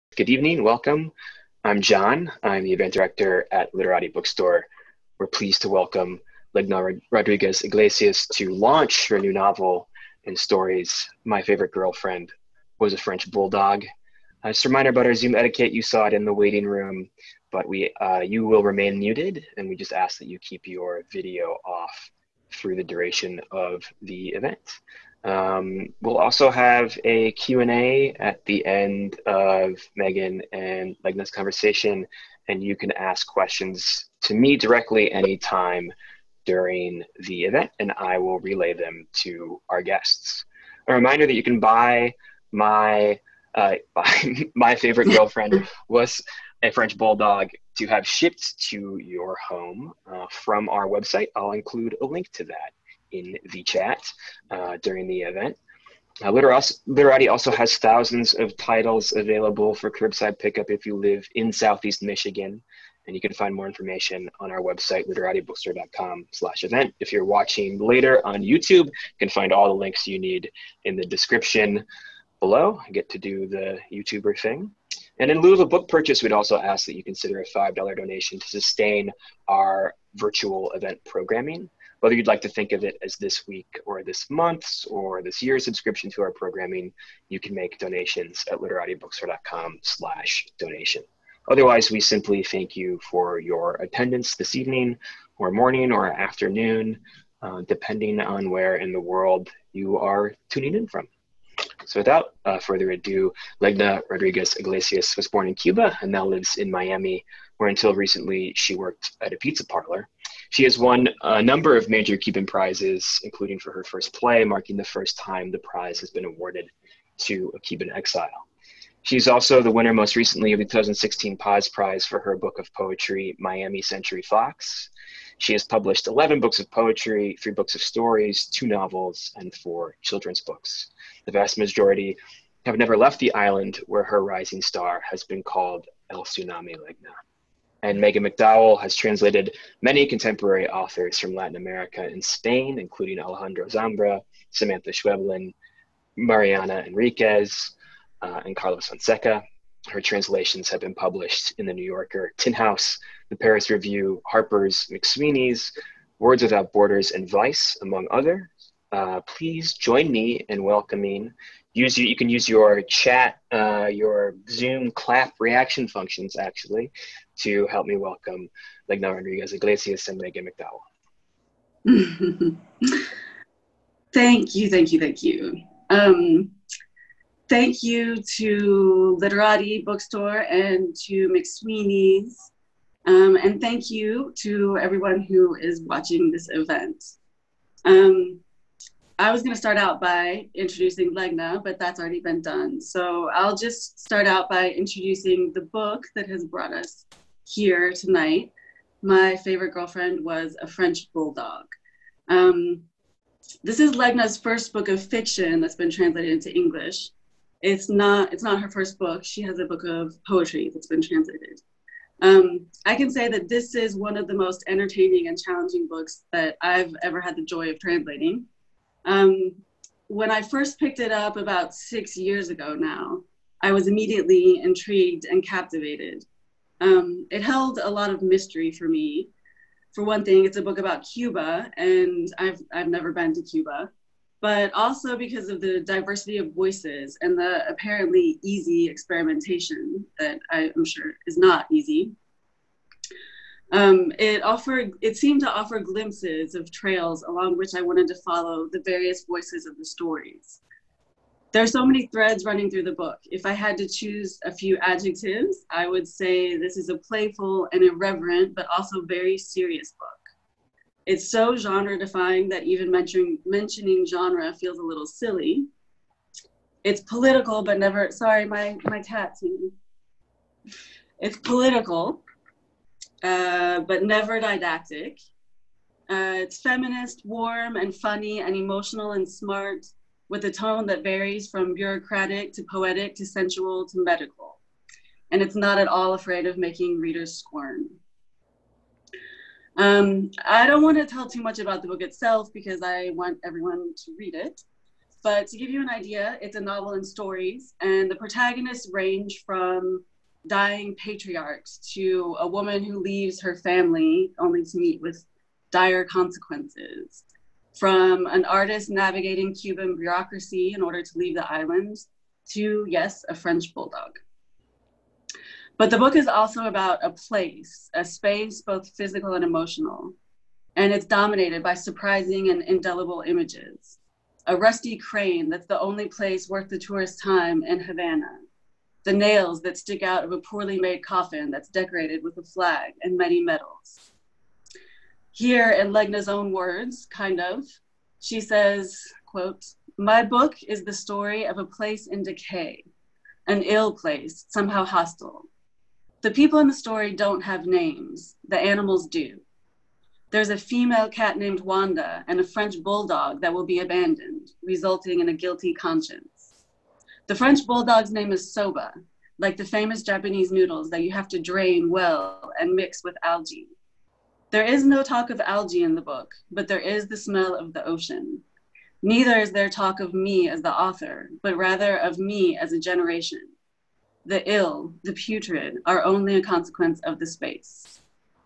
Good evening, welcome. I'm John. I'm the event director at Literati Bookstore. We're pleased to welcome Legna Rodriguez Iglesias to launch her new novel and stories, My Favorite Girlfriend Was a French Bulldog. Just a reminder about our Zoom etiquette, you saw it in the waiting room, but you will remain muted, and we just ask that you keep your video off through the duration of the event. We'll also have a Q&A at the end of Megan and Legna's conversation, and you can ask questions to me directly anytime during the event, and I will relay them to our guests. A reminder that you can buy My Favorite Girlfriend Was a French Bulldog to have shipped to your home from our website. I'll include a link to that in the chat during the event. Literati also has thousands of titles available for curbside pickup if you live in Southeast Michigan. And you can find more information on our website, literatibookstore.com/event. If you're watching later on YouTube, you can find all the links you need in the description below. I get to do the YouTuber thing. And in lieu of a book purchase, we'd also ask that you consider a $5 donation to sustain our virtual event programming. Whether you'd like to think of it as this week or this month's or this year's subscription to our programming, you can make donations at literatibookstore.com/donation. Otherwise, we simply thank you for your attendance this evening or morning or afternoon, depending on where in the world you are tuning in from. So without further ado, Legna Rodriguez Iglesias was born in Cuba and now lives in Miami, where until recently she worked at a pizza parlor. She has won a number of major Cuban prizes, including for her first play, marking the first time the prize has been awarded to a Cuban exile. She's also the winner most recently of the 2016 Paz Prize for her book of poetry, Miami Century Fox. She has published 11 books of poetry, 3 books of stories, 2 novels, and 4 children's books. The vast majority have never left the island where her rising star has been called El Tsunami Legna. And Megan McDowell has translated many contemporary authors from Latin America and Spain, including Alejandro Zambra, Samantha Schweblin, Mariana Enriquez, and Carlos Fonseca. Her translations have been published in The New Yorker, Tin House, The Paris Review, Harper's, McSweeney's, Words Without Borders, and Vice, among others. Please join me in welcoming. You can use your chat, your Zoom clap reaction functions, actually, to help me welcome Legna Rodriguez Iglesias and Megan McDowell. Thank you. Thank you to Literati Bookstore and to McSweeney's. And thank you to everyone who is watching this event. I was going to start out by introducing Legna, but that's already been done. So I'll just start out by introducing the book that has brought us here tonight. My Favorite Girlfriend Was a French Bulldog. This is Legna's first book of fiction that's been translated into English. It's not her first book. She has a book of poetry that's been translated. I can say that this is one of the most entertaining and challenging books that I've ever had the joy of translating. When I first picked it up about 6 years ago now, I was immediately intrigued and captivated. It held a lot of mystery for me. For one thing, it's a book about Cuba, and I've never been to Cuba, but also because of the diversity of voices and the apparently easy experimentation that I'm sure is not easy. It seemed to offer glimpses of trails along which I wanted to follow the various voices of the stories. There are so many threads running through the book. If I had to choose a few adjectives, I would say this is a playful and irreverent, but also very serious book. It's so genre-defying that even mentioning genre feels a little silly. It's political, but never, sorry, my tattoo. It's political, but never didactic. It's feminist, warm and funny and emotional and smart, with a tone that varies from bureaucratic to poetic to sensual to medical. And it's not at all afraid of making readers squirm. I don't want to tell too much about the book itself because I want everyone to read it. But to give you an idea, it's a novel in stories, and the protagonists range from dying patriarchs to a woman who leaves her family only to meet with dire consequences, from an artist navigating Cuban bureaucracy in order to leave the island to, yes, a French bulldog. But the book is also about a place, a space, both physical and emotional, and it's dominated by surprising and indelible images. A rusty crane that's the only place worth the tourist's time in Havana. The nails that stick out of a poorly made coffin that's decorated with a flag and many medals. Here, in Legna's own words, kind of, she says, quote, "My book is the story of a place in decay, an ill place, somehow hostile. The people in the story don't have names, the animals do. There's a female cat named Wanda and a French bulldog that will be abandoned, resulting in a guilty conscience. The French bulldog's name is Soba, like the famous Japanese noodles that you have to drain well and mix with algae. There is no talk of algae in the book, but there is the smell of the ocean. Neither is there talk of me as the author, but rather of me as a generation. The ill, the putrid, are only a consequence of the space."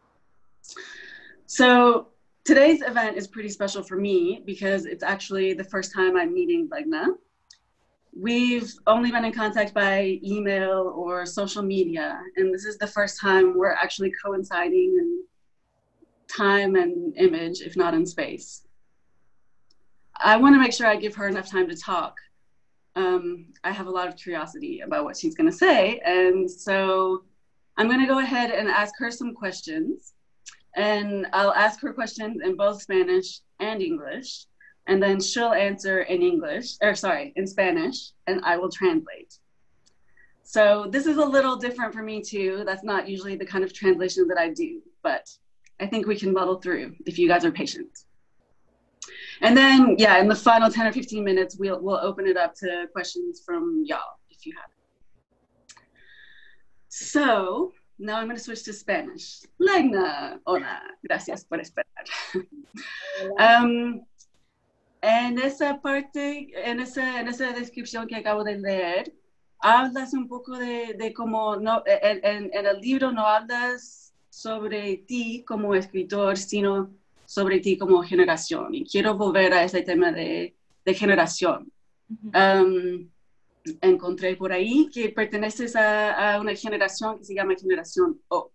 So today's event is pretty special for me because it's actually the first time I'm meeting Legna. We've only been in contact by email or social media, and this is the first time we're actually coinciding in time and image, if not in space. I want to make sure I give her enough time to talk. I have a lot of curiosity about what she's going to say, and so I'm going to go ahead and ask her some questions, and I'll ask her questions in both Spanish and English, and then she'll answer in Spanish, and I will translate. So this is a little different for me too. That's not usually the kind of translation that I do, but I think we can muddle through if you guys are patient. And then, yeah, in the final 10 or 15 minutes, we'll open it up to questions from y'all, if you have. So now I'm going to switch to Spanish. Legna, hola, gracias por esperar. En esa parte, en esa descripción que acabo de leer, hablas un poco de cómo, no, en el libro no hablas sobre ti como escritor, sino sobre ti como generación, y quiero volver a ese tema de generación. Encontré por ahí que perteneces a una generación que se llama generación O,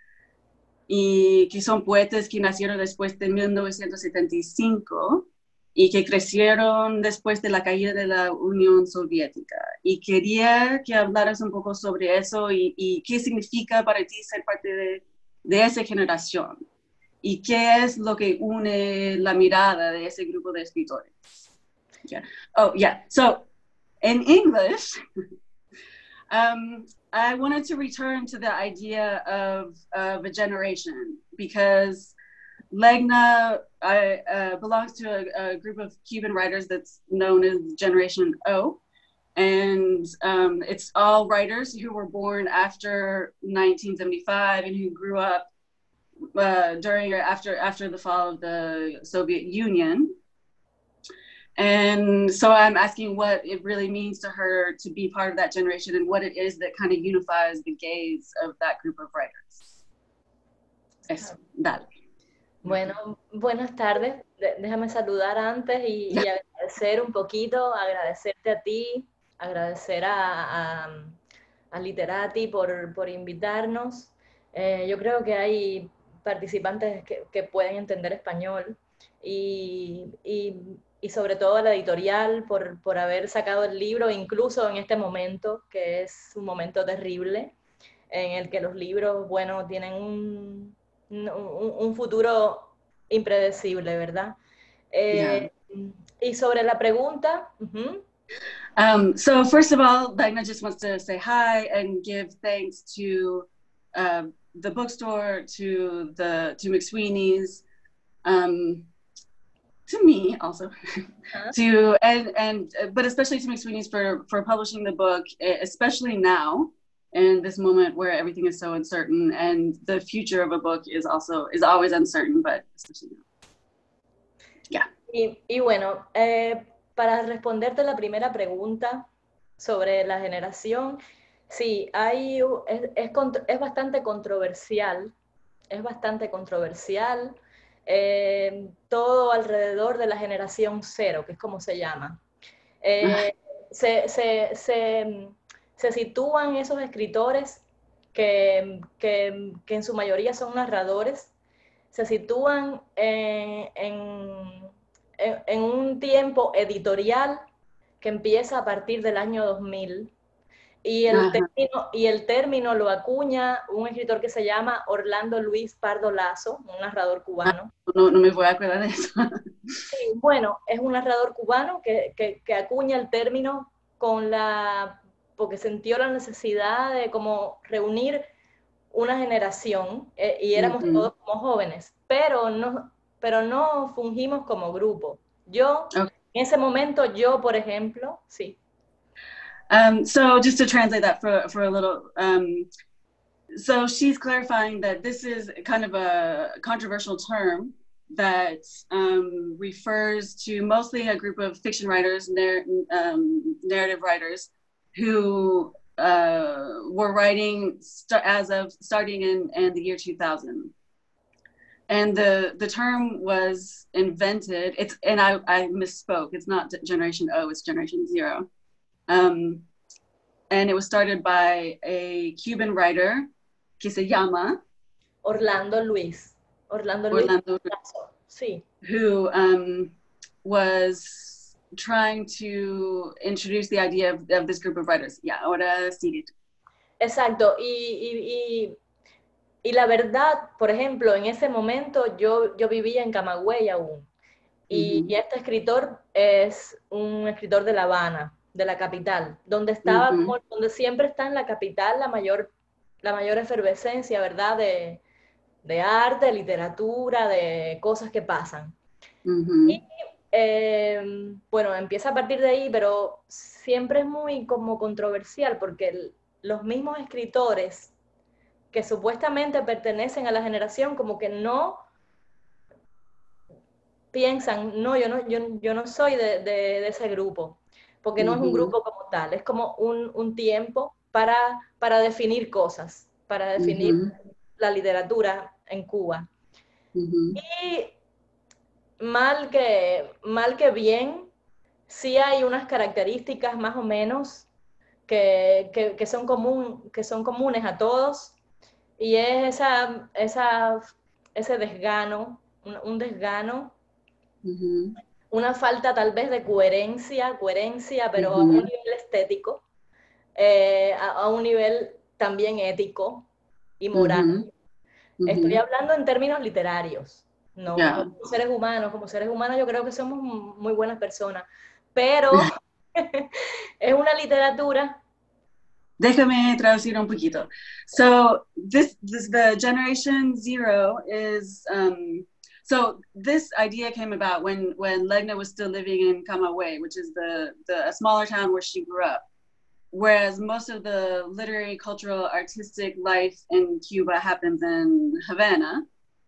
y que son poetas que nacieron después de 1975 y que crecieron después de la caída de la Unión Soviética. Y quería que hablaras un poco sobre eso y qué significa para ti ser parte de esa generación. ¿Y qué es lo que une la mirada de ese grupo de escritores? Yeah. Oh, yeah. So, in English, I wanted to return to the idea of a generation because Legna belongs to a group of Cuban writers that's known as Generation O. And it's all writers who were born after 1975 and who grew up during or after the fall of the Soviet Union. And so I'm asking what it really means to her to be part of that generation and what it is that kind of unifies the gaze of that group of writers. Eso, dale. Bueno, buenas tardes. Déjame saludar antes y agradecer un poquito, agradecerte a ti, agradecer a Literati por invitarnos. Yo creo que hay participantes que pueden entender español y sobre todo a la editorial por haber sacado el libro, incluso en este momento, que es un momento terrible, en el que los libros, bueno, tienen un futuro impredecible, ¿verdad? Y sobre la pregunta... So first of all, Legna just wants to say hi and give thanks to the bookstore, to McSweeney's, to me also, but especially to McSweeney's for publishing the book, especially now in this moment where everything is so uncertain, and the future of a book is always uncertain, but especially now. Yeah. Y bueno, para responderte la primera pregunta sobre la generación, sí, es bastante controversial, todo alrededor de la generación cero, que es como se llama. Se, se, se, se sitúan esos escritores que en su mayoría son narradores, se sitúan en un tiempo editorial que empieza a partir del año 2000 y el término lo acuña un escritor que se llama Orlando Luis Pardo Lazo, un narrador cubano. No, no me voy a acordar de eso. Sí, bueno, es un narrador cubano que acuña el término porque sintió la necesidad de como reunir una generación y éramos todos como jóvenes, pero no fungimos como grupo. En ese momento, por ejemplo, sí. So just to translate that for a little, so she's clarifying that this is kind of a controversial term that refers to mostly a group of fiction writers, narrative writers, who were writing starting in the year 2000. And the term was invented, I misspoke, it's not Generation O, it's Generation Zero. And it was started by a Cuban writer que se llama Orlando Luis. Sí. Who was trying to introduce the idea of this group of writers. Yeah, ahora sigue. Exacto. Y la verdad, por ejemplo, en ese momento yo vivía en Camagüey aún. Y este escritor es un escritor de La Habana, de la capital, donde donde siempre está en la capital la mayor efervescencia, ¿verdad? De arte, literatura, de cosas que pasan. Y bueno, empieza a partir de ahí, pero siempre es muy como controversial porque los mismos escritores que supuestamente pertenecen a la generación como que no piensan, no, yo no soy de ese grupo, porque no es un grupo como tal, es como un tiempo para definir cosas, para definir la literatura en Cuba. Y mal que bien, sí hay unas características más o menos que son comunes a todos, y es ese desgano, un desgano, una falta tal vez de coherencia, pero a un nivel estético, a un nivel también ético y moral. Estoy hablando en términos literarios, no como seres humanos. Como seres humanos yo creo que somos muy buenas personas, pero es una literatura. Déjame traducir un poquito. So the Generation Zero is, so this idea came about when Legna was still living in Camagüey, which is a smaller town where she grew up. Whereas most of the literary, cultural, artistic life in Cuba happens in Havana.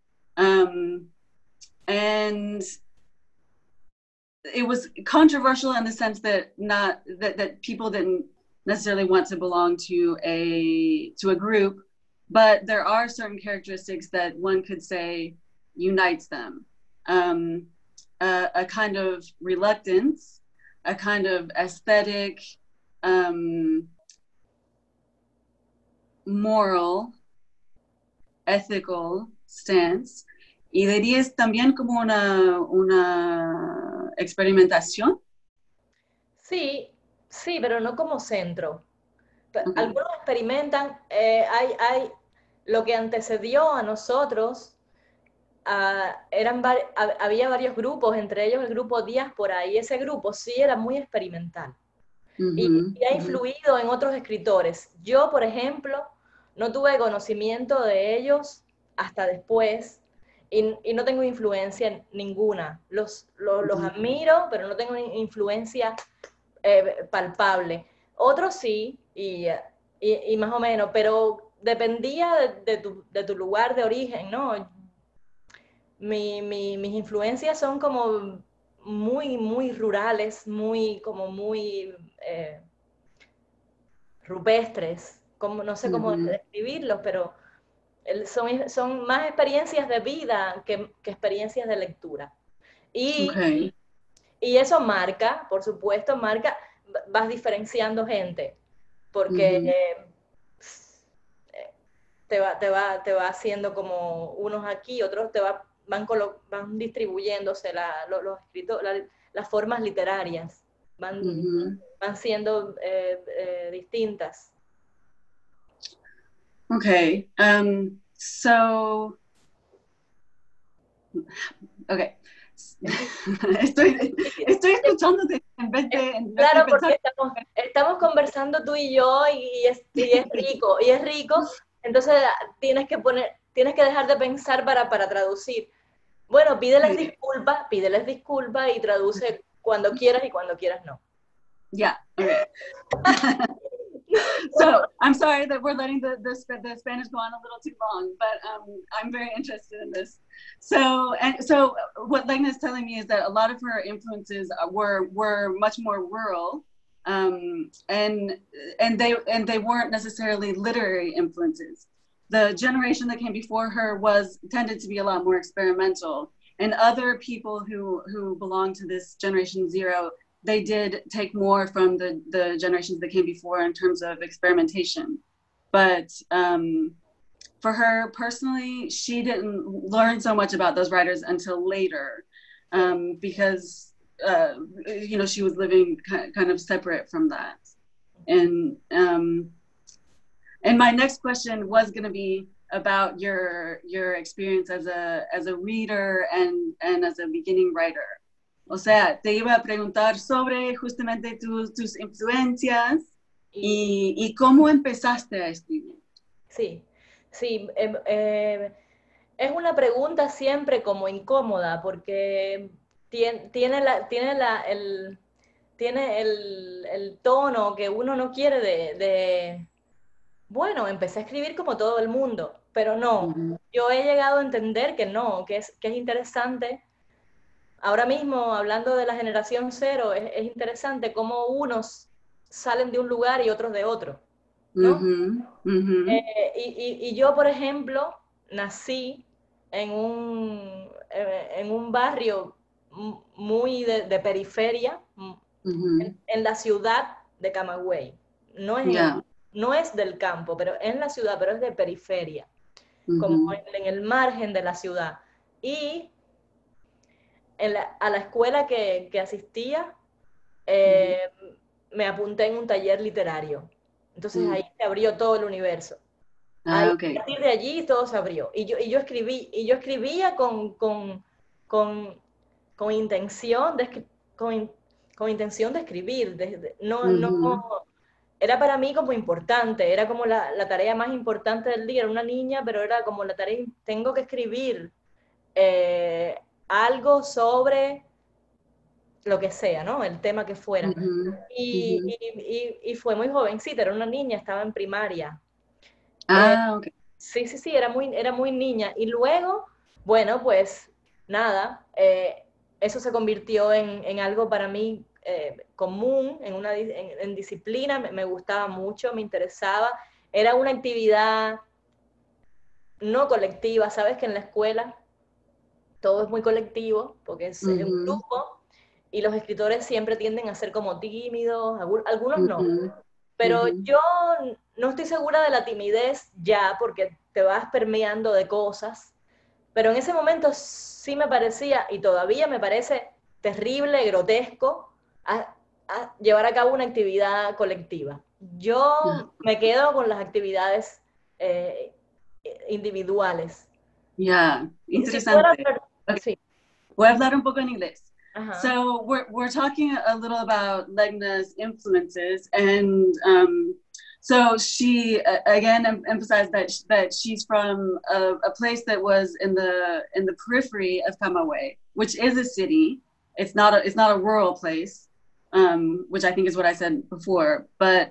And it was controversial in the sense that that people didn't necessarily want to belong to a group, but there are certain characteristics that one could say unites them. A kind of reluctance, a kind of aesthetic, moral, ethical stance, y dirías también como una experimentación. Sí, pero no como centro. Algunos experimentan, hay lo que antecedió a nosotros, había varios grupos, entre ellos el grupo Diáspora, y ese grupo sí era muy experimental. Y ha influido en otros escritores. Yo, por ejemplo, no tuve conocimiento de ellos hasta después, y no tengo influencia ninguna. Los admiro, pero no tengo influencia palpable. Otros sí, y más o menos, pero dependía de tu lugar de origen, ¿no? Mis influencias son como muy, muy rurales, muy rupestres, como, no sé cómo describirlos, pero son más experiencias de vida que experiencias de lectura. Y eso marca, por supuesto, vas diferenciando gente, porque te va haciendo como unos aquí, otros van distribuyéndose las formas literarias, van siendo distintas. Okay, so, okay. Estoy escuchándote en vez de claro, pensar. porque estamos conversando tú y yo y es rico, entonces tienes que dejar de pensar para traducir. Bueno, pídeles disculpas y traduce cuando quieras y cuando quieras no. Yeah, okay. So I'm sorry that we're letting the Spanish go on a little too long, but I'm very interested in this. So what Legna is telling me is that a lot of her influences were much more rural, and they weren't necessarily literary influences. The generation that came before her tended to be a lot more experimental, and other people who belong to this generation zero, they did take more from the generations that came before in terms of experimentation. But for her personally, she didn't learn so much about those writers until later, because she was living kind of separate from that. And my next question was going to be about your experience as a reader and as a beginning writer. O sea, te iba a preguntar sobre justamente tus influencias y cómo empezaste a escribir. Sí. Es una pregunta siempre como incómoda porque tiene el tono que uno no quiere bueno, empecé a escribir como todo el mundo, pero no. Yo he llegado a entender que no, que es interesante. Ahora mismo, hablando de la generación cero, es interesante cómo unos salen de un lugar y otros de otro, ¿no? Y yo, por ejemplo, nací en un barrio muy de periferia, en la ciudad de Camagüey. No es del campo, pero en la ciudad, pero es de periferia, como en el margen de la ciudad. Y a la escuela que asistía, me apunté en un taller literario. Entonces ahí se abrió todo el universo. A partir de allí todo se abrió. Y yo escribía con intención con intención de escribir. Era para mí como importante, era como la tarea más importante del día. Era una niña, pero era como la tarea, tengo que escribir algo sobre lo que sea, ¿no? El tema que fuera. Y fue muy jovencita, era una niña, estaba en primaria. Okay. Sí, era muy niña. Y luego, bueno, pues nada, eso se convirtió en algo para mí común, en disciplina, me gustaba mucho, me interesaba. Era una actividad no colectiva, sabes que en la escuela todo es muy colectivo, porque es un grupo, y los escritores siempre tienden a ser como tímidos, algunos no. Pero yo no estoy segura de la timidez ya, porque te vas permeando de cosas, pero en ese momento sí me parecía, y todavía me parece terrible, grotesco, a llevar a cabo una actividad colectiva. Yo me quedo con las actividades individuales. Interesante. Sí. Voy a hablar un poco en inglés. So we're talking a little about Legna's influences, and so she again emphasized that she's from a place that was in the periphery of Camagüey, which is a city. It's not a rural place, which I think is what I said before, but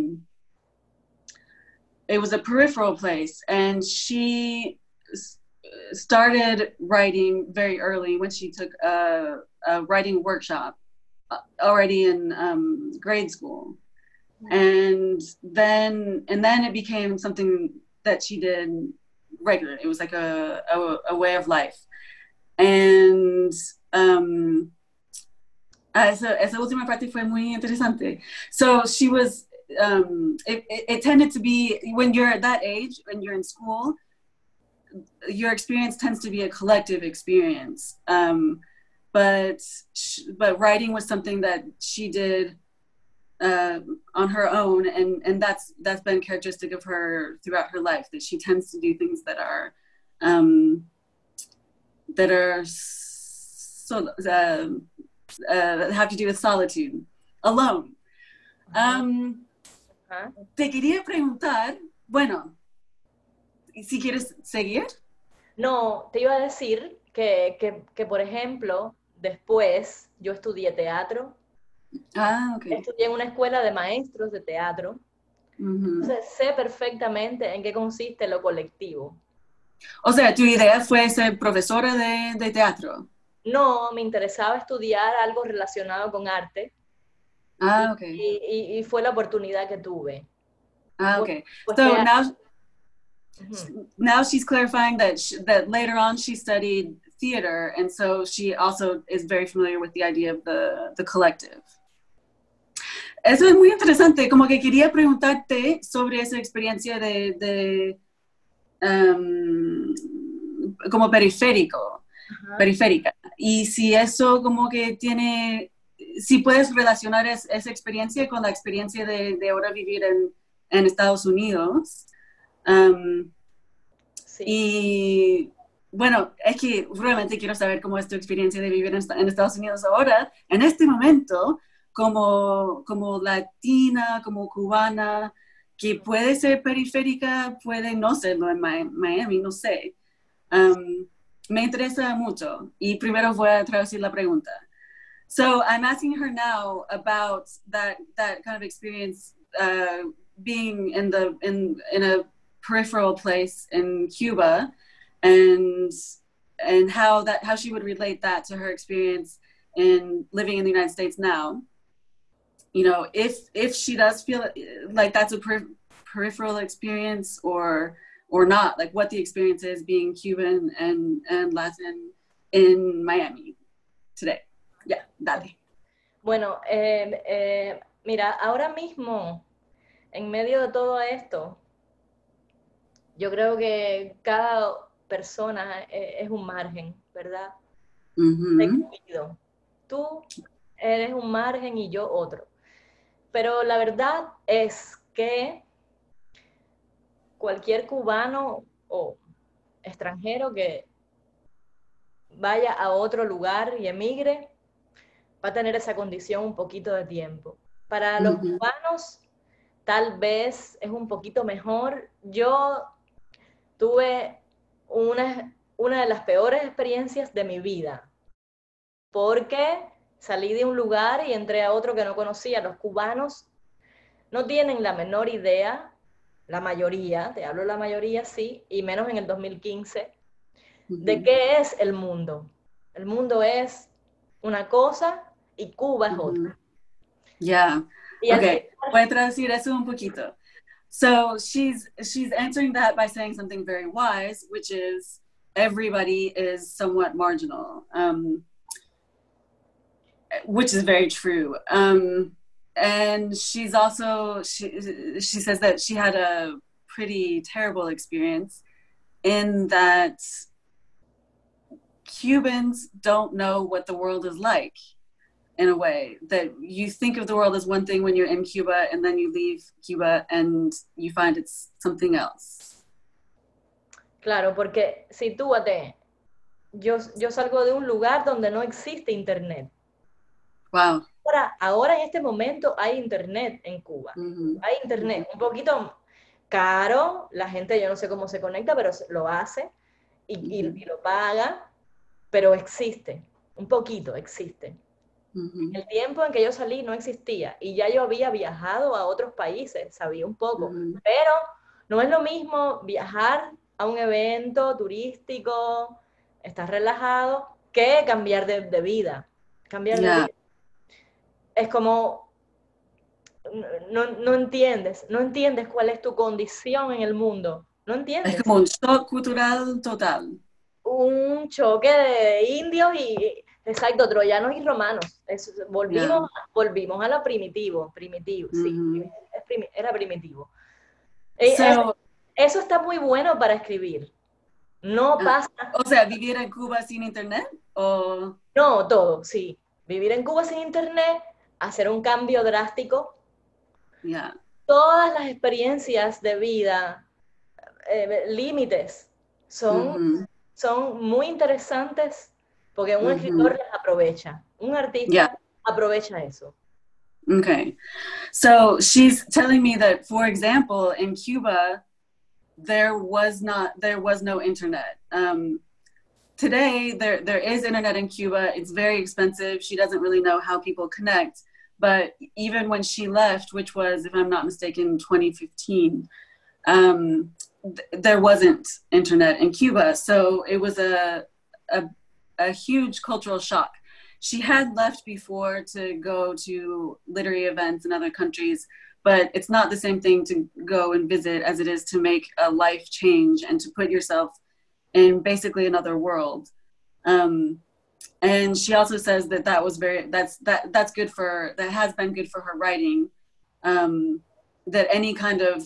it was a peripheral place, and she started writing very early when she took a writing workshop already in grade school. And then it became something that she did regularly. It was like a way of life. And esa última parte fue muy interesante. So she was, it tended to be, when you're at that age, when you're in school, your experience tends to be a collective experience. But writing was something that she did on her own, and that's been characteristic of her throughout her life, that she tends to do things that are so have to do with solitude, alone. Te quería preguntar, bueno, si quieres seguir. No, te iba a decir que por ejemplo, después yo estudié teatro. Okay. Estudié en una escuela de maestros de teatro. Entonces sé perfectamente en qué consiste lo colectivo. O sea, ¿tu idea fue ser profesora de teatro? No, me interesaba estudiar algo relacionado con arte. Okay. Y fue la oportunidad que tuve. Okay. So now she's clarifying that later on she studied theater, and so she also is very familiar with the idea of the collective. Eso es muy interesante, como que quería preguntarte sobre esa experiencia como periférica, y si eso como que tiene, si puedes relacionar esa experiencia con la experiencia de ahora vivir en Estados Unidos. Sí. Y bueno, es que realmente quiero saber cómo es tu experiencia de vivir en Estados Unidos ahora, en este momento, como latina, como cubana, que puede ser periférica, puede no serlo en Miami, no sé. Me interesa mucho, y primero voy a traducir la pregunta. So I'm asking her now about that kind of experience, being in a peripheral place in Cuba, and how she would relate that to her experience in living in the United States now. You know, if she does feel like that's a peripheral experience or not, like what the experience is being Cuban and Latin in Miami today. Yeah, dale. Bueno, mira, ahora mismo, en medio de todo esto, yo creo que cada persona es un margen, ¿verdad? Te cuido. Tú eres un margen y yo otro. Pero la verdad es que cualquier cubano o extranjero que vaya a otro lugar y emigre va a tener esa condición un poquito de tiempo. Para los cubanos tal vez es un poquito mejor. Yo tuve una de las peores experiencias de mi vida, porque salí de un lugar y entré a otro que no conocía. Los cubanos no tienen la menor idea, la mayoría, te hablo la mayoría sí, y menos en el 2015, de qué es el mundo. El mundo es una cosa y Cuba es otra. Yeah. Okay, voy a traducir eso un poquito. So she's answering that by saying something very wise, which is everybody is somewhat marginal, which is very true. And she's also, she says that she had a pretty terrible experience in that Cubans don't know what the world is like, in a way, that you think of the world as one thing when you're in Cuba, and then you leave Cuba and you find it's something else. Claro, porque sitúate, yo salgo de un lugar donde no existe internet. Wow. Ahora en este momento hay internet en Cuba. Hay internet, un poquito caro, la gente yo no sé cómo se conecta, pero lo hace y lo paga, pero existe, un poquito existe. El tiempo en que yo salí no existía y ya yo había viajado a otros países, sabía un poco, pero no es lo mismo viajar a un evento turístico, estar relajado, que cambiar de vida. cambiar de Yeah. vida. Es como, no entiendes cuál es tu condición en el mundo, no Es entiendes. como un shock cultural total. Un choque de indios y, exacto, troyanos y romanos. Volvimos a lo primitivo, sí, era primitivo. So, Eso está muy bueno para escribir. No pasa. o sea, vivir en Cuba sin internet o... No, todo, sí. Vivir en Cuba sin internet, hacer un cambio drástico. Yeah. Todas las experiencias de vida, límites, son muy interesantes porque un escritor las aprovecha. Un artista aprovecha eso. Okay. So she's telling me that, for example, in Cuba, there was no internet. Today, there is internet in Cuba. It's very expensive. She doesn't really know how people connect. But even when she left, which was, if I'm not mistaken, 2015, there wasn't internet in Cuba. So it was a huge cultural shock. She had left before to go to literary events in other countries, but it's not the same thing to go and visit as it is to make a life change and to put yourself in basically another world. And she also says that that's good for, that has been good for her writing, that any kind of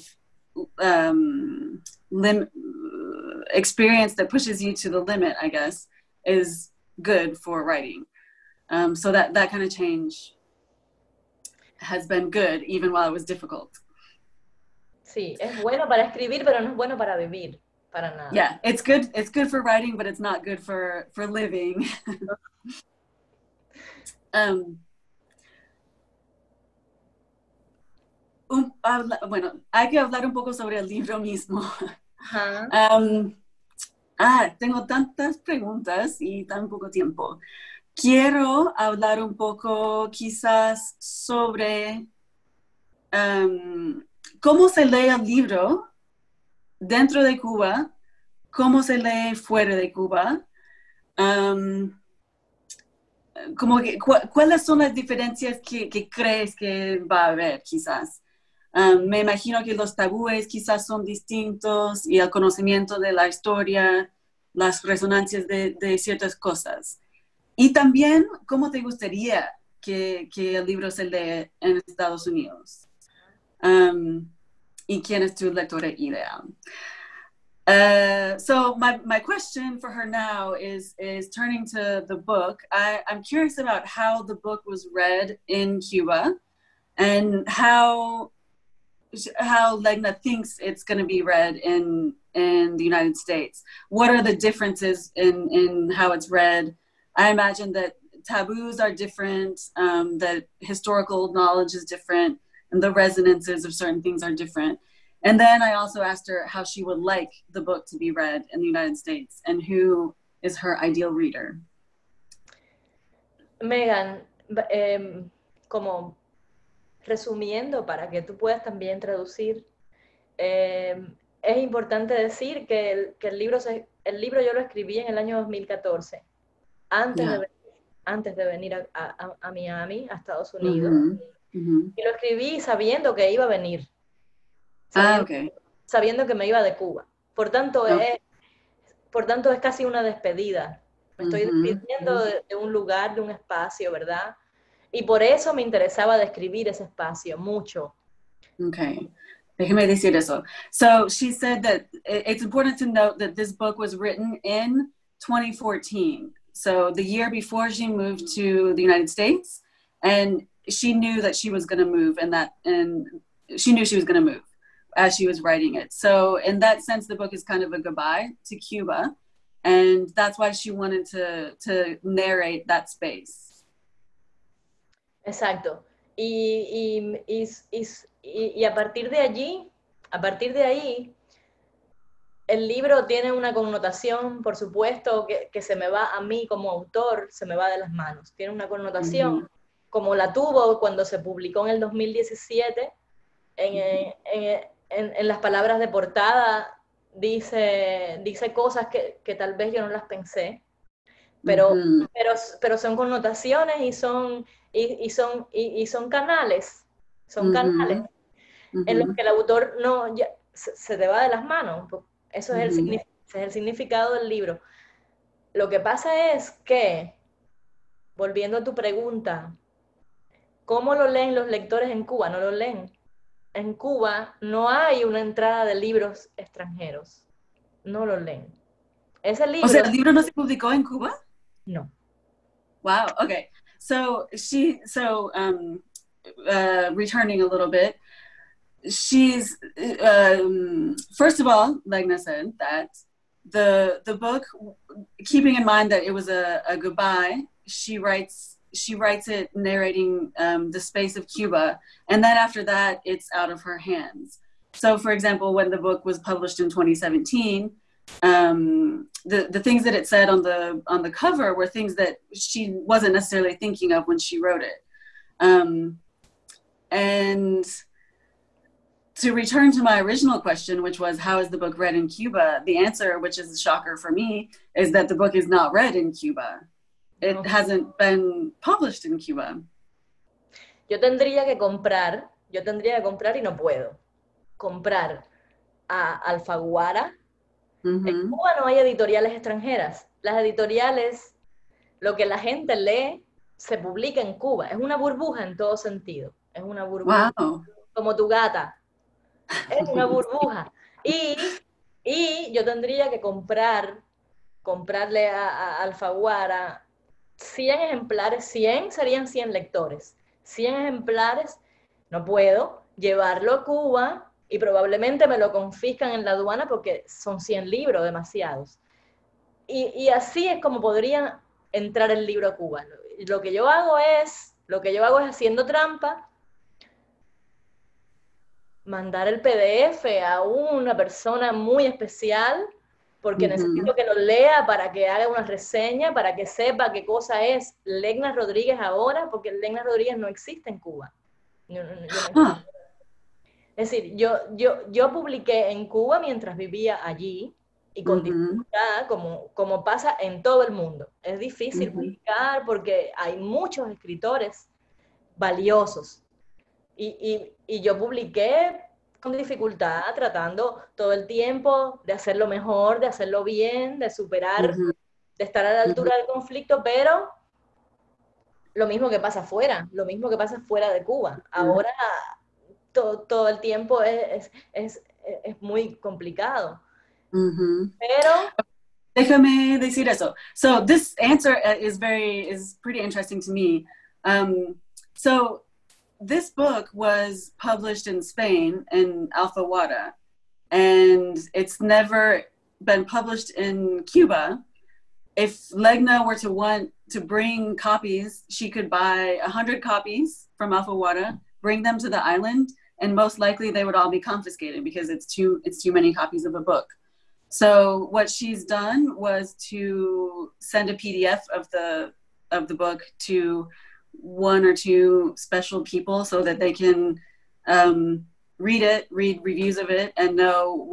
experience that pushes you to the limit, I guess, is good for writing. So that kind of change has been good, even while it was difficult. Sí, es bueno para escribir, pero no es bueno para vivir, para nada. Yeah, it's good for writing, but it's not good for living. Bueno, hay que hablar un poco sobre el libro mismo. Tengo tantas preguntas y tan poco tiempo. Quiero hablar un poco quizás sobre cómo se lee el libro dentro de Cuba, cómo se lee fuera de Cuba, ¿cuáles son las diferencias que crees que va a haber quizás? Me imagino que los tabúes quizás son distintos y el conocimiento de la historia, las resonancias de ciertas cosas. Y también, ¿cómo te gustaría que el libro se lee en Estados Unidos? ¿Y quién es tu lectora ideal? So my question for her now is turning to the book. I'm curious about how the book was read in Cuba and how Legna thinks it's going to be read in the United States. What are the differences in how it's read? I imagine that taboos are different, that historical knowledge is different, and the resonances of certain things are different. And then I also asked her how she would like the book to be read in the United States and who is her ideal reader. Megan, como resumiendo para que tú puedas también traducir, es importante decir que el libro yo lo escribí en el año 2014, antes de venir a Miami, a Estados Unidos. Y lo escribí sabiendo que iba a venir. Sabiendo que me iba de Cuba. Por tanto, es casi una despedida. Me estoy despidiendo de un lugar, de un espacio, ¿verdad? Y por eso me interesaba describir ese espacio mucho. Okay. Déjeme decir eso. So she said that it's important to note that this book was written in 2014. So the year before she moved to the United States, and she knew that she was going to move, and she knew she was going to move as she was writing it. So in that sense, the book is kind of a goodbye to Cuba, and that's why she wanted to narrate that space. Exacto. Y a partir de ahí, el libro tiene una connotación, por supuesto, que se me va a mí como autor, se me va de las manos. Tiene una connotación como la tuvo cuando se publicó en el 2017, en las palabras de portada dice cosas que tal vez yo no las pensé, pero, pero son connotaciones y son canales, canales en los que el autor no se te va de las manos. Eso es ese es el significado del libro. Lo que pasa es que, volviendo a tu pregunta, ¿cómo lo leen los lectores en Cuba? No lo leen. En Cuba no hay una entrada de libros extranjeros. No lo leen. Ese libro... O sea, ¿el libro no se publicó en Cuba? No. Wow, okay. So returning a little bit, she's, first of all, Legna said that the book, keeping in mind that it was a goodbye, she writes it narrating the space of Cuba, and then after that, it's out of her hands. So, for example, when the book was published in 2017, the things that it said on the cover were things that she wasn't necessarily thinking of when she wrote it. And to return to my original question, which was, how is the book read in Cuba? The answer, which is a shocker for me, is that the book is not read in Cuba. It hasn't been published in Cuba. Yo tendría que comprar y no puedo. Comprar a Alfaguara. En Cuba no hay editoriales extranjeras. Las editoriales, lo que la gente lee, se publica en Cuba. Es una burbuja en todo sentido. Es una burbuja. Wow. Como tu gata. Es una burbuja. Y yo tendría que comprarle a Alfaguara 100 ejemplares, 100 serían 100 lectores. 100 ejemplares, no puedo llevarlo a Cuba y probablemente me lo confiscan en la aduana porque son 100 libros, demasiados. Y así es como podría entrar el libro a Cuba. Lo que yo hago es haciendo trampa, mandar el PDF a una persona muy especial porque necesito que lo lea para que haga una reseña, para que sepa qué cosa es Legna Rodríguez ahora, porque Legna Rodríguez no existe en Cuba. Es decir, yo publiqué en Cuba mientras vivía allí y con dificultad, como pasa en todo el mundo. Es difícil publicar porque hay muchos escritores valiosos. Y yo publiqué con dificultad, tratando todo el tiempo de hacerlo mejor, de hacerlo bien, de superar, de estar a la altura del conflicto, pero lo mismo que pasa afuera, de Cuba. Ahora todo el tiempo es muy complicado. Pero... Déjame decir eso. So this answer is pretty interesting to me. So this book was published in Spain in Alfaguara, and it's never been published in Cuba. If Legna were to want to bring copies, she could buy 100 copies from Alfaguara, bring them to the island, and most likely they would all be confiscated because it's too many copies of a book. So what she's done was to send a PDF of the book to 1 or 2 special people so that they can read reviews of it and know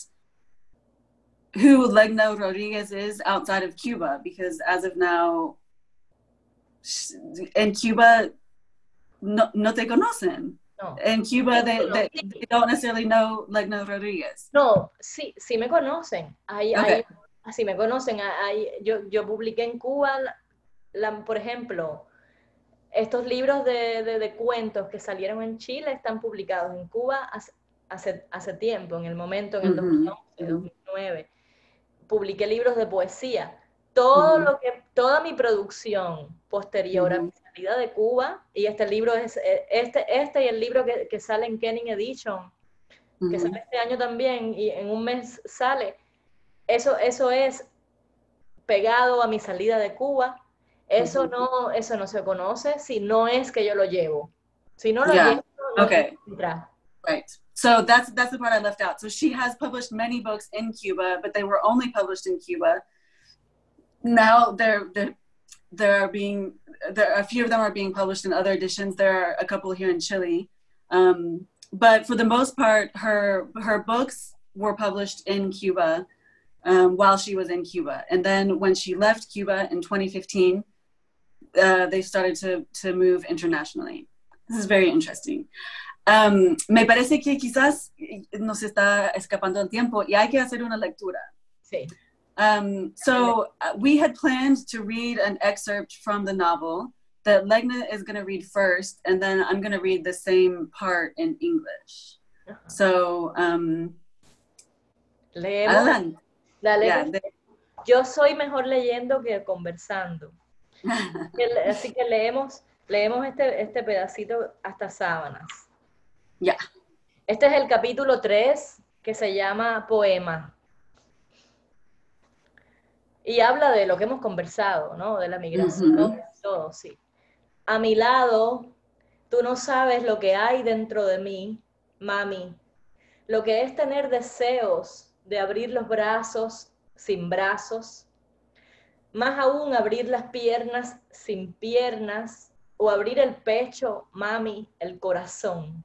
who Legna Rodriguez is outside of Cuba, because as of now, in Cuba, no te conocen. No. In Cuba, they don't necessarily know Legna Rodriguez. No, sí me conocen. Sí me conocen. Yo publiqué en Cuba, por ejemplo, estos libros de cuentos que salieron en Chile están publicados en Cuba hace tiempo, en el 2011, 2009. Publiqué libros de poesía. Toda mi producción posterior a mi salida de Cuba, y este libro es y el libro que sale en Kenning Edition, que sale este año también, y en un mes sale, eso es pegado a mi salida de Cuba. Eso no se conoce si no es que yo lo llevo. Si no lo llevo, no entra. Right. So that's the part I left out. So she has published many books in Cuba, but they were only published in Cuba. Now a few of them are being published in other editions. There are a couple here in Chile. But for the most part, her books were published in Cuba. while she was in Cuba. And then when she left Cuba in 2015, they started to move internationally. This is very interesting. Me parece que quizás nos está escapando el tiempo y hay que hacer una lectura. Sí. We had planned to read an excerpt from the novel that Legna is going to read first, and then I'm going to read the same part in English. So, leemos. Adelante. Dale. Yeah, Yo soy mejor leyendo que conversando. Así que leemos este pedacito hasta sábanas. Ya. Este es el capítulo 3, que se llama Poema. Y habla de lo que hemos conversado, ¿no? De la migración, todo, sí. A mi lado, tú no sabes lo que hay dentro de mí, mami. Lo que es tener deseos de abrir los brazos sin brazos. Más aún abrir las piernas sin piernas. O abrir el pecho, mami, el corazón.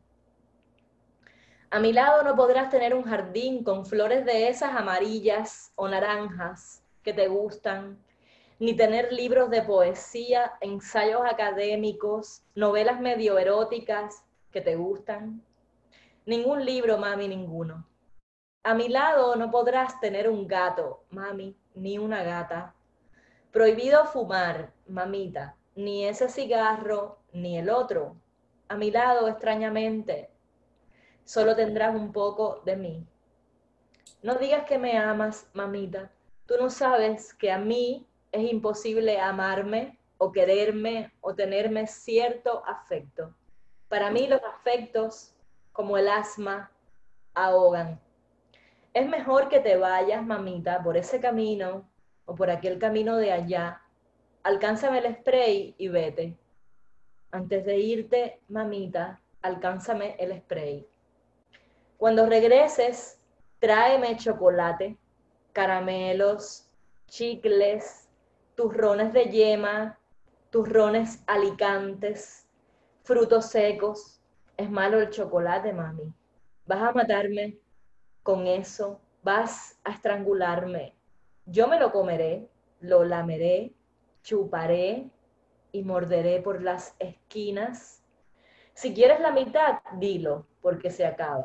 A mi lado no podrás tener un jardín con flores de esas amarillas o naranjas que te gustan, ni tener libros de poesía, ensayos académicos, novelas medio eróticas que te gustan. Ningún libro, mami, ninguno. A mi lado no podrás tener un gato, mami, ni una gata. Prohibido fumar, mamita, ni ese cigarro, ni el otro. A mi lado, extrañamente, solo tendrás un poco de mí. No digas que me amas, mamita. Tú no sabes que a mí es imposible amarme o quererme o tenerme cierto afecto. Para mí los afectos, como el asma, ahogan. Es mejor que te vayas, mamita, por ese camino o por aquel camino de allá. Alcánzame el spray y vete. Antes de irte, mamita, alcánzame el spray. Cuando regreses, tráeme chocolate, caramelos, chicles, turrones de yema, turrones alicantes, frutos secos. Es malo el chocolate, mami. Vas a matarme con eso, vas a estrangularme. Yo me lo comeré, lo lameré, chuparé y morderé por las esquinas. Si quieres la mitad, dilo, porque se acaba.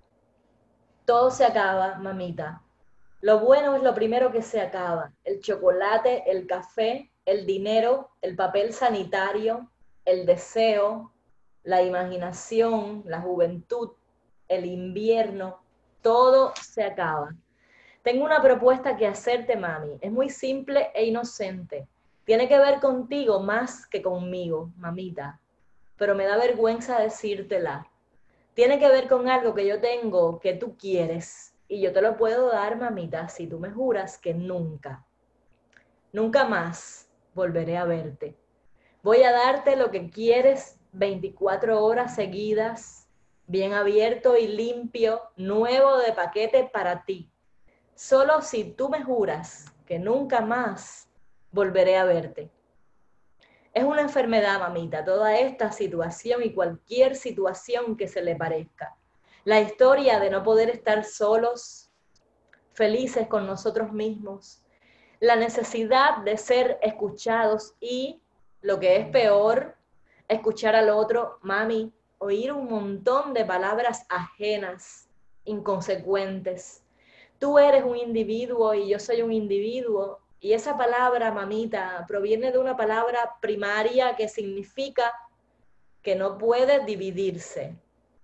Todo se acaba, mamita. Lo bueno es lo primero que se acaba. El chocolate, el café, el dinero, el papel sanitario, el deseo, la imaginación, la juventud, el invierno. Todo se acaba. Tengo una propuesta que hacerte, mami. Es muy simple e inocente. Tiene que ver contigo más que conmigo, mamita. Pero me da vergüenza decírtela. Tiene que ver con algo que yo tengo que tú quieres. Y yo te lo puedo dar, mamita, si tú me juras que nunca, nunca más volveré a verte. Voy a darte lo que quieres 24 horas seguidas, bien abierto y limpio, nuevo de paquete para ti. Solo si tú me juras que nunca más volveré a verte. Es una enfermedad, mamita, toda esta situación y cualquier situación que se le parezca. La historia de no poder estar solos, felices con nosotros mismos. La necesidad de ser escuchados y, lo que es peor, escuchar al otro, mami, oír un montón de palabras ajenas, inconsecuentes. Tú eres un individuo y yo soy un individuo. Y esa palabra, mamita, proviene de una palabra primaria que significa que no puede dividirse.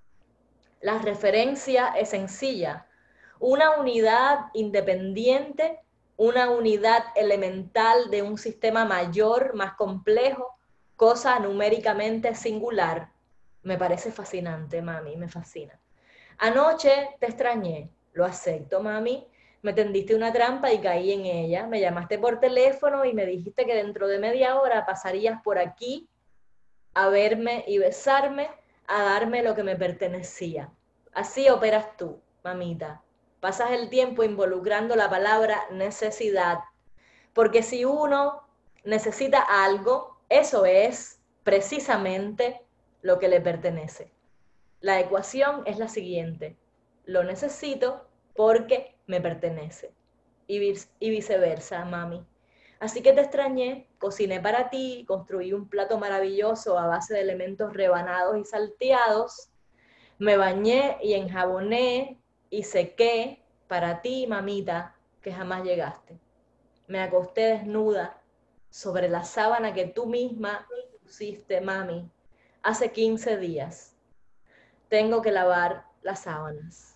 La referencia es sencilla. Una unidad independiente, una unidad elemental de un sistema mayor, más complejo, cosa numéricamente singular. Me parece fascinante, mami, me fascina. Anoche te extrañé, lo acepto, mami. Me tendiste una trampa y caí en ella. Me llamaste por teléfono y me dijiste que dentro de media hora pasarías por aquí a verme y besarme, a darme lo que me pertenecía. Así operas tú, mamita. Pasas el tiempo involucrando la palabra necesidad. Porque si uno necesita algo, eso es precisamente lo que le pertenece. La ecuación es la siguiente. Lo necesito porque me pertenece. y viceversa, mami. Así que te extrañé, cociné para ti, construí un plato maravilloso a base de elementos rebanados y salteados, me bañé y enjaboné y sequé para ti, mamita, que jamás llegaste. Me acosté desnuda sobre la sábana que tú misma pusiste, mami, hace 15 días. Tengo que lavar las sábanas.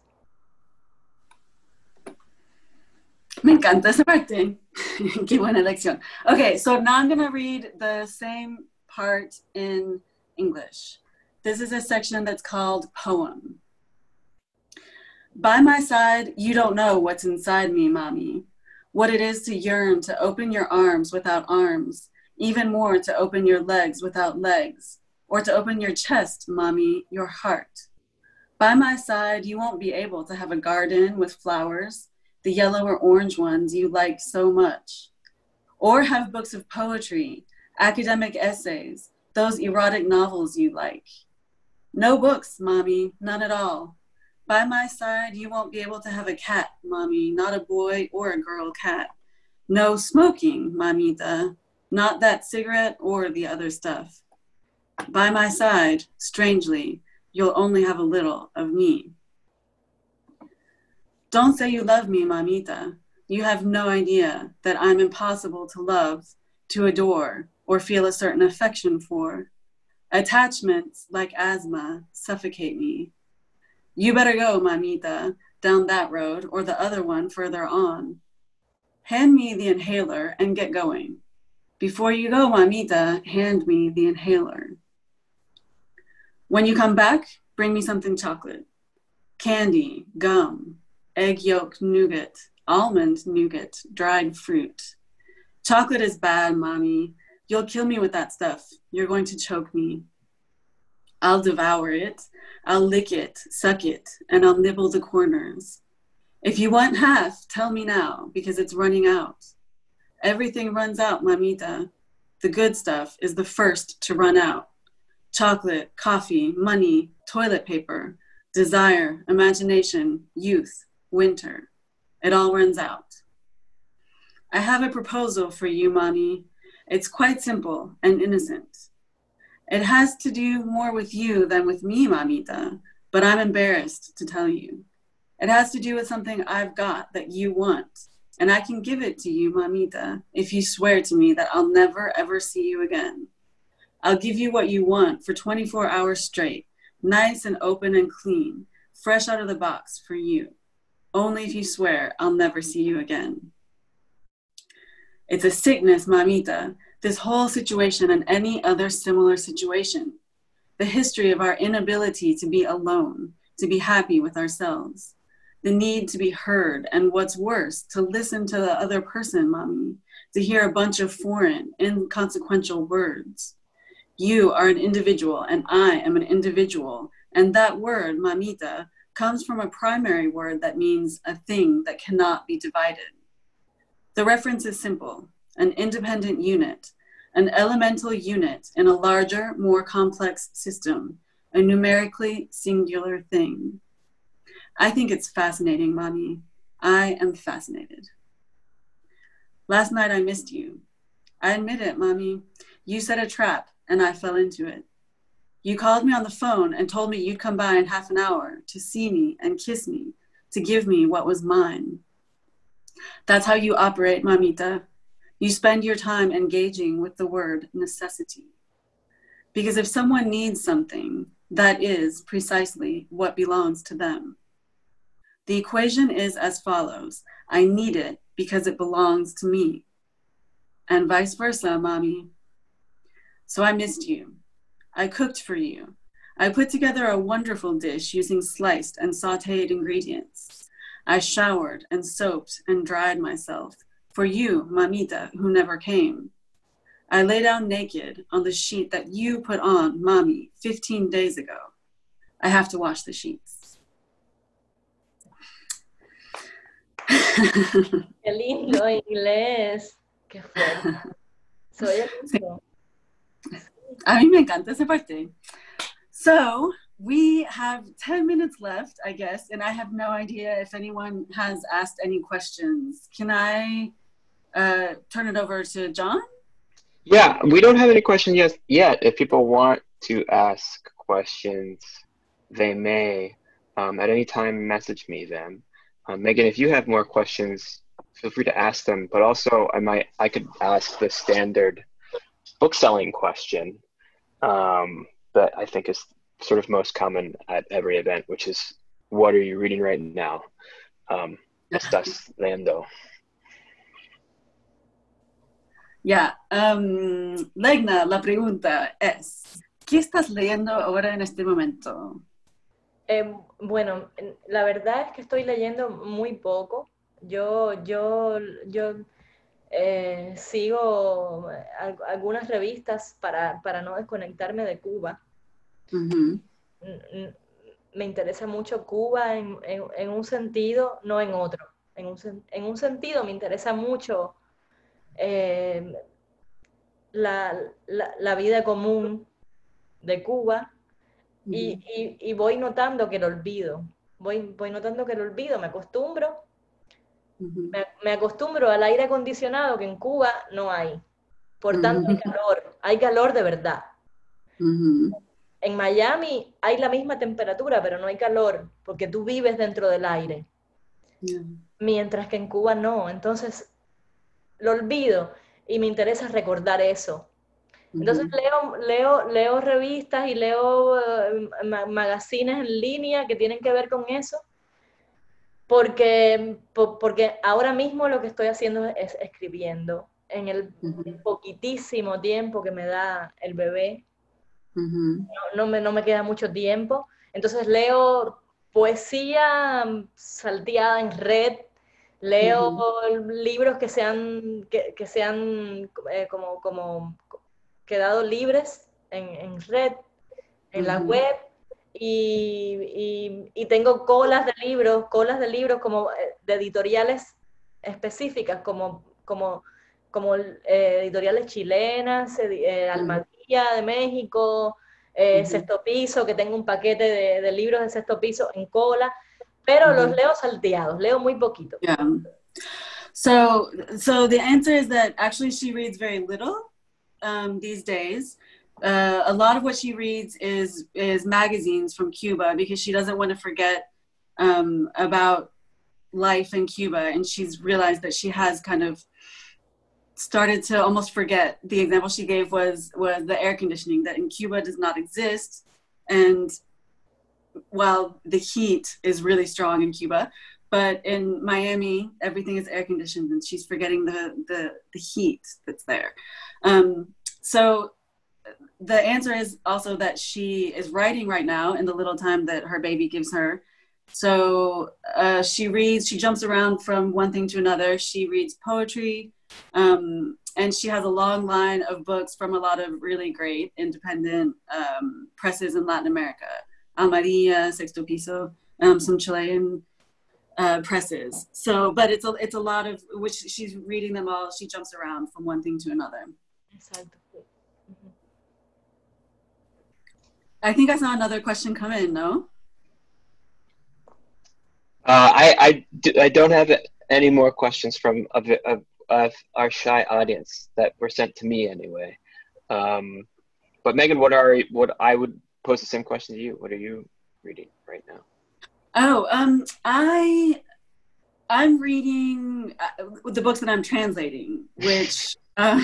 Me encanta esa parte. Qué buena lección. Okay, so now I'm going to read the same part in English. This is a section that's called Poem. By my side, you don't know what's inside me, mommy. What it is to yearn, to open your arms without arms, even more to open your legs without legs, or to open your chest, mommy, your heart. By my side, you won't be able to have a garden with flowers, the yellow or orange ones you like so much, or have books of poetry, academic essays, those erotic novels you like. No books, mommy, none at all. By my side, you won't be able to have a cat, mommy, not a boy or a girl cat. No smoking, mamita, not that cigarette or the other stuff. By my side, strangely, you'll only have a little of me. Don't say you love me, mamita. You have no idea that I'm impossible to love, to adore, or feel a certain affection for. Attachments, like asthma, suffocate me. You better go, mamita, down that road or the other one further on. Hand me the inhaler and get going. Before you go, mamita, hand me the inhaler. When you come back, bring me something chocolate. Candy, gum, egg yolk nougat, almond nougat, dried fruit. Chocolate is bad, mommy. You'll kill me with that stuff. You're going to choke me. I'll devour it. I'll lick it, suck it, and I'll nibble the corners. If you want half, tell me now, because it's running out. Everything runs out, mamita. The good stuff is the first to run out. Chocolate, coffee, money, toilet paper, desire, imagination, youth, winter. It all runs out. I have a proposal for you, mommy. It's quite simple and innocent. It has to do more with you than with me, mamita, but I'm embarrassed to tell you. It has to do with something I've got that you want, and I can give it to you, mamita, if you swear to me that I'll never, ever see you again. I'll give you what you want for 24 hours straight, nice and open and clean, fresh out of the box for you. Only if you swear I'll never see you again. It's a sickness, mamita, this whole situation and any other similar situation. The history of our inability to be alone, to be happy with ourselves. The need to be heard, and what's worse, to listen to the other person, mommy, to hear a bunch of foreign, inconsequential words. You are an individual, and I am an individual, and that word, mamita, comes from a primary word that means a thing that cannot be divided. The reference is simple, an independent unit, an elemental unit in a larger, more complex system, a numerically singular thing. I think it's fascinating, mommy. I am fascinated. Last night I missed you. I admit it, mommy. You set a trap and I fell into it. You called me on the phone and told me you'd come by in half an hour to see me and kiss me, to give me what was mine. That's how you operate, mamita. You spend your time engaging with the word necessity. Because if someone needs something, that is precisely what belongs to them. The equation is as follows. I need it because it belongs to me. And vice versa, mommy. So I missed you. I cooked for you. I put together a wonderful dish using sliced and sauteed ingredients. I showered and soaped and dried myself for you, mamita, who never came. I lay down naked on the sheet that you put on, mommy, 15 days ago. I have to wash the sheets. Qué lindo inglés. Qué fuerte. Soy el lindo. A mí me encanta esa parte. So we have 10 minutes left, I guess, and I have no idea if anyone has asked any questions. Can I turn it over to John? Yeah, we don't have any questions yet. If people want to ask questions, they may at any time message me them. Megan, if you have more questions, feel free to ask them. But also, I could ask the standard bookselling question that I think is sort of most common at every event, which is, what are you reading right now? ¿Qué estás leyendo? Ya, Legna, la pregunta es, ¿qué estás leyendo ahora en este momento? Bueno, la verdad es que estoy leyendo muy poco. Yo sigo algunas revistas para no desconectarme de Cuba. Uh-huh. Me interesa mucho Cuba en un sentido, no en otro. En un sentido me interesa mucho la vida común de Cuba. Uh-huh. y voy notando que lo olvido. Voy notando que lo olvido, me acostumbro. Uh-huh. Me acostumbro al aire acondicionado que en Cuba no hay. Por tanto, hay calor de verdad. Uh-huh. En Miami hay la misma temperatura, pero no hay calor, porque tú vives dentro del aire. Yeah. Mientras que en Cuba no. Entonces, lo olvido y me interesa recordar eso. Entonces leo revistas y leo magazines en línea que tienen que ver con eso, porque ahora mismo lo que estoy haciendo es escribiendo en el poquitísimo tiempo que me da el bebé. No me queda mucho tiempo, entonces leo poesía salteada en red, leo libros que sean como quedado libres en red, en la web, y tengo colas de libros como de editoriales específicas, como editoriales chilenas, Almadía de México, Sexto Piso, que tengo un paquete de libros de Sexto Piso en cola, pero los leo salteados, leo muy poquito. Yeah. So the answer is that actually she reads very little these days. A lot of what she reads is magazines from Cuba, because she doesn't want to forget about life in Cuba, and she's realized that she has kind of started to almost forget. The example she gave was the air conditioning, that in Cuba does not exist, and while the heat is really strong in Cuba, but in Miami everything is air conditioned, and she's forgetting the heat that's there. So the answer is also that she is writing right now in the little time that her baby gives her. So she reads, she jumps around from one thing to another. She reads poetry, and she has a long line of books from a lot of really great independent presses in Latin America. Almadía, Sexto Piso, some Chilean presses. So, but it's a lot of which she's reading them all. She jumps around from one thing to another. Exactly. I think I saw another question come in. No. I don't have any more questions from of our shy audience that were sent to me anyway. But Megan, what I would pose the same question to you. What are you reading right now? Oh, I'm reading the books that I'm translating, which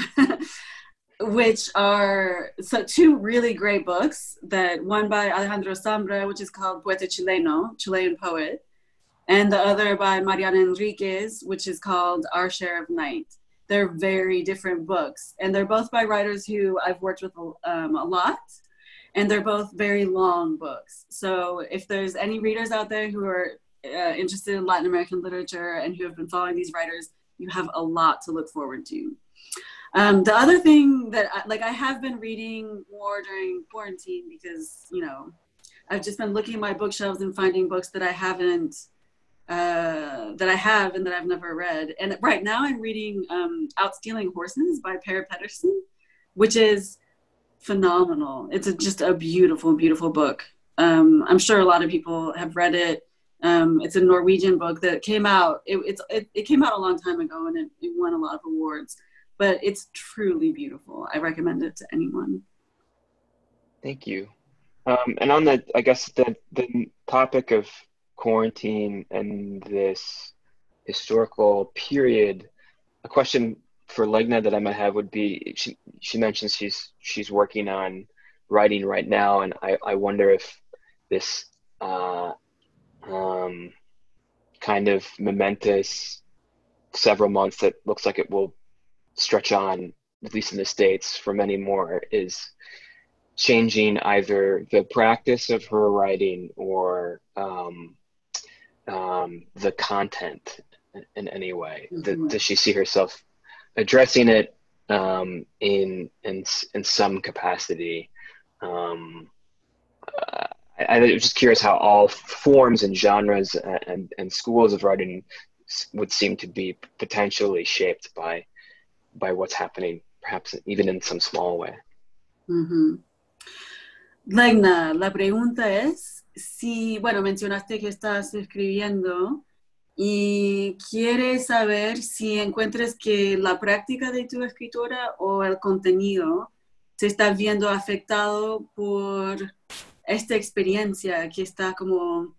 are two really great books. That one by Alejandro Zambra, which is called Poeta Chileno, Chilean poet, and the other by Mariana Enriquez, which is called Our Share of Night. They're very different books, and they're both by writers who I've worked with a lot, and they're both very long books. So if there's any readers out there who are interested in Latin American literature and who have been following these writers, you have a lot to look forward to. The other thing that I have been reading more during quarantine, because, you know, I've just been looking at my bookshelves and finding books that I have and that I've never read. And right now I'm reading Out Stealing Horses by Per Pedersen, which is phenomenal. It's just a beautiful, beautiful book. I'm sure a lot of people have read it. It's a Norwegian book that came out. It came out a long time ago, and it won a lot of awards. But it's truly beautiful. I recommend it to anyone. Thank you. And on the, I guess the topic of quarantine and this historical period, a question for Legna that I might have would be, she mentions she's working on writing right now, and I wonder if this kind of momentous several months that looks like it will stretch on, at least in the States, for many more, is changing either the practice of her writing or the content in any way. Mm-hmm. Does she see herself addressing it in some capacity? I was just curious how all forms and genres and schools of writing would seem to be potentially shaped by what's happening, perhaps even in some small way. Mm-hmm. Legna, la pregunta es si, bueno, mencionaste que estás escribiendo y quieres saber si encuentras que la práctica de tu escritura o el contenido se está viendo afectado por esta experiencia que está como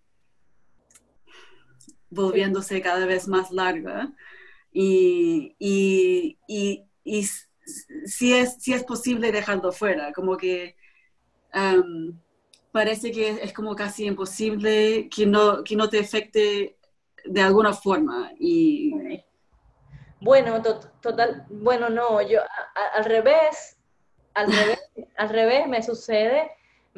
volviéndose cada vez más larga y si es posible dejarlo fuera, como que parece que es como casi imposible que no te afecte de alguna forma. Y bueno, bueno, no, yo al revés me sucede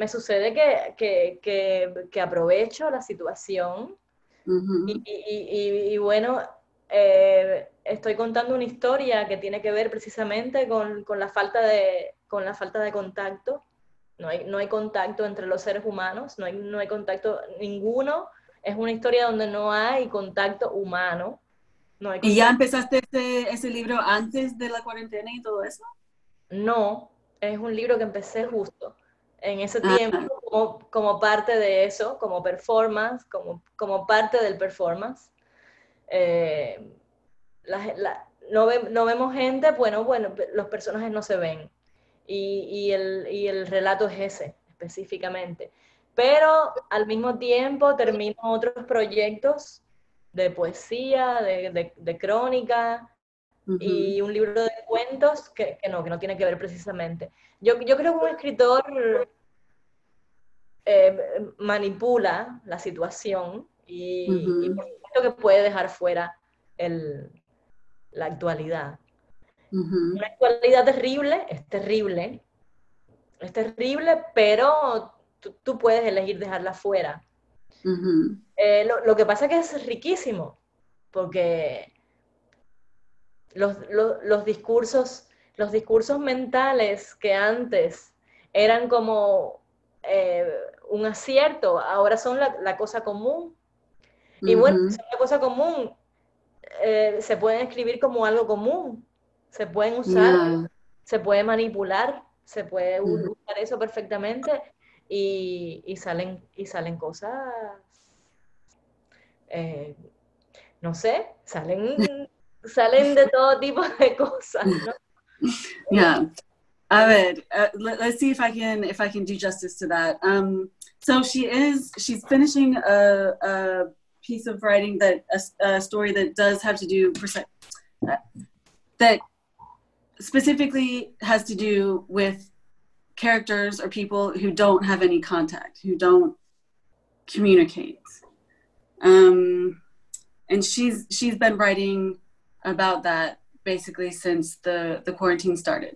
que aprovecho la situación. uh-huh. y bueno, estoy contando una historia que tiene que ver precisamente con la falta de contacto. No hay contacto entre los seres humanos, no hay contacto ninguno. Es una historia donde no hay contacto humano. No hay contacto. ¿Y ya empezaste ese libro antes de la cuarentena y todo eso? No, es un libro que empecé justo en ese tiempo como parte de eso, como performance, como parte del performance. No vemos gente, bueno, los personajes no se ven. Y el relato es ese, específicamente. Pero al mismo tiempo termino otros proyectos de poesía, de crónica, uh-huh. y un libro de cuentos que no tiene que ver precisamente. Yo creo que un escritor manipula la situación y por supuesto que puede dejar fuera la actualidad. Uh-huh. Una actualidad terrible, pero tú puedes elegir dejarla fuera. Uh-huh. Lo que pasa es que es riquísimo, porque los discursos mentales que antes eran como un acierto, ahora son la cosa común. Y bueno, son la cosa común, se pueden escribir como algo común, se pueden usar, se puede manipular, se puede usar eso perfectamente y salen cosas, no sé, salen de todo tipo de cosas, ¿no? Yeah. A ver, let's see if I can do justice to that. So she's finishing a piece of writing a story that does have to do that specifically has to do with characters or people who don't have any contact, who don't communicate. And she's been writing about that basically since the quarantine started.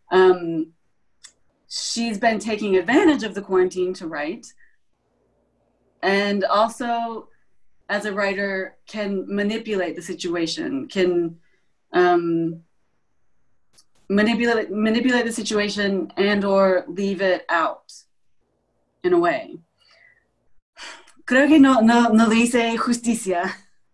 She's been taking advantage of the quarantine to write, and also as a writer can manipulate the situation, can manipulate the situation and or leave it out in a way. Creo que no le hice justicia.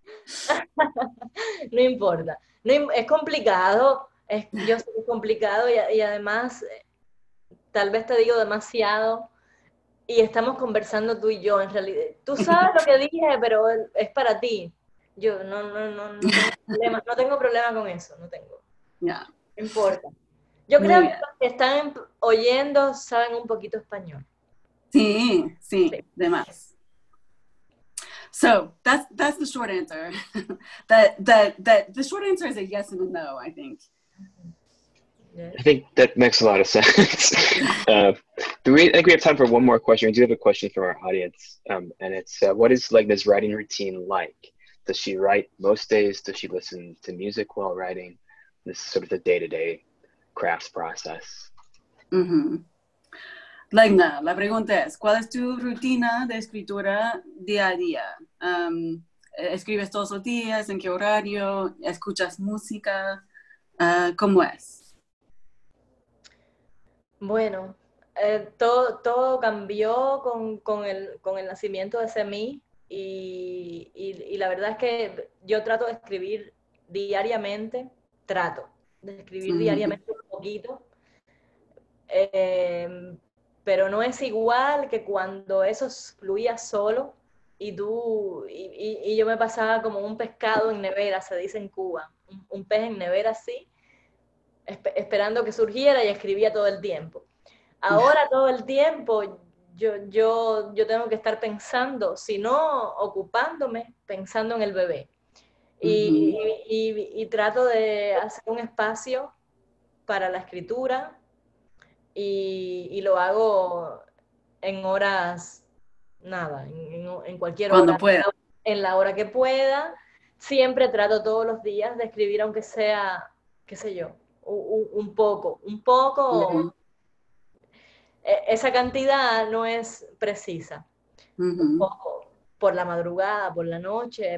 No importa. Es complicado, yo sé que es complicado y además tal vez te digo demasiado. y estamos conversando tú y yo, en realidad. Tú sabes lo que dije, pero es para ti. Yo no tengo problema con eso, no tengo. Yeah. No importa. Yo Muy creo que bien. los que están oyendo saben un poquito español. Sí, sí, Sí. de más. So that's the short answer. The short answer is a yes and a no, I think. I think that makes a lot of sense. I think we have time for one more question. We do have a question from our audience, and it's what is Legna's writing routine like? Does she write most days? Does she listen to music while writing? This is sort of the day-to-day crafts process. Legna, la pregunta es, ¿cuál es tu rutina de escritura día a día? ¿Escribes todos los días? ¿En qué horario? ¿Escuchas música? ¿Cómo es? Bueno, todo cambió con el nacimiento de Semí y la verdad es que yo trato de escribir diariamente, diariamente un poquito, pero no es igual que cuando eso fluía solo y yo me pasaba como un pescado en nevera, se dice en Cuba, un pez en nevera así, esperando que surgiera y escribía todo el tiempo. Ahora todo el tiempo yo tengo que estar pensando, si no ocupándome, pensando en el bebé. Y trato de hacer un espacio para la escritura y lo hago en horas, nada, en cualquier Cuando hora, pueda. en la hora que pueda. Siempre trato todos los días de escribir, aunque sea, qué sé yo, un poco. Esa cantidad no es precisa. Un poco por la madrugada, por la noche,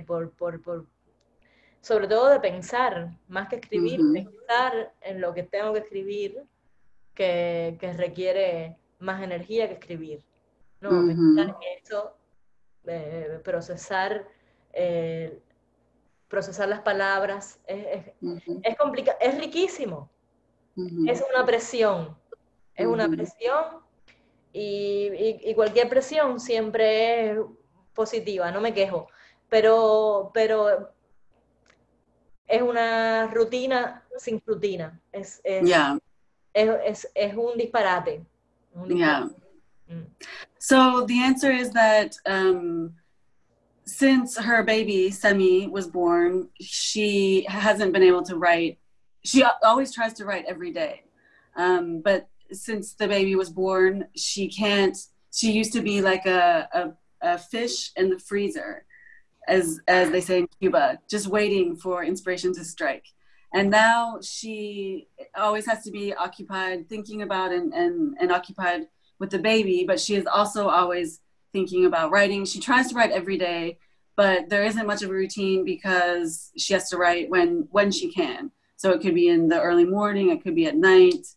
sobre todo de pensar, más que escribir, pensar en lo que tengo que escribir, que requiere más energía que escribir. No, pensar en eso, procesar las palabras, es complicado, es riquísimo, es una presión, y cualquier presión siempre es positiva, no me quejo, pero es una rutina sin rutina, es un disparate. Yeah. So the answer is that since her baby, Semi, was born, she hasn't been able to write. She always tries to write every day. But since the baby was born, she can't. She used to be like a fish in the freezer, as they say in Cuba, just waiting for inspiration to strike. And now she always has to be occupied thinking about and occupied with the baby, but she is also always thinking about writing. She tries to write every day, but there isn't much of a routine because she has to write when she can. So it could be in the early morning, it could be at night.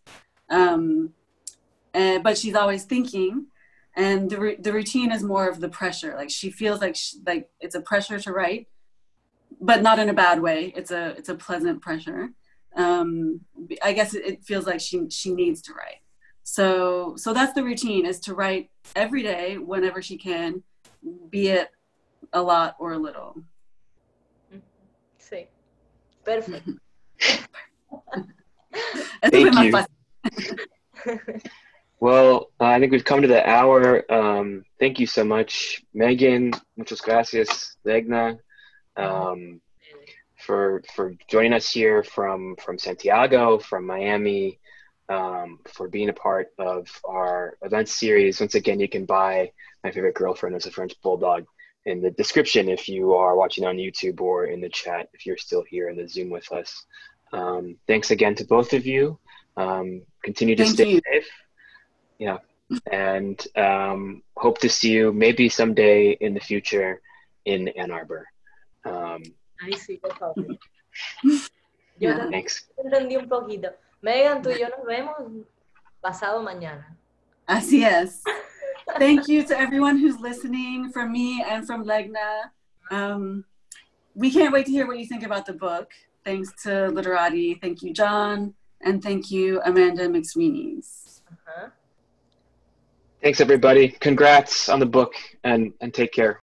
But she's always thinking, and the routine is more of the pressure. Like she feels like it's a pressure to write, but not in a bad way. It's a pleasant pressure. I guess it feels like she needs to write. So that's the routine, is to write every day whenever she can, be it a lot or a little. Sí, perfect. Thank you. Well, I think we've come to the hour. Thank you so much, Megan. Muchas gracias, Legna, for joining us here from Santiago, from Miami, for being a part of our event series. Once again, you can buy My Favorite Girlfriend as a French Bulldog in the description if you are watching on YouTube, or in the chat if you're still here in the Zoom with us. Thanks again to both of you. Continue to stay safe. Yeah, and hope to see you maybe someday in the future in Ann Arbor. Ay, sí, por favor. Yo entendí un poquito. Megan, tú y yo nos vemos pasado mañana. Así es. Thank you to everyone who's listening, from me and from Legna. We can't wait to hear what you think about the book. Thanks to Literati. Thank you, John. And thank you, Amanda McSweeney's. Thanks, everybody. Congrats on the book, and take care.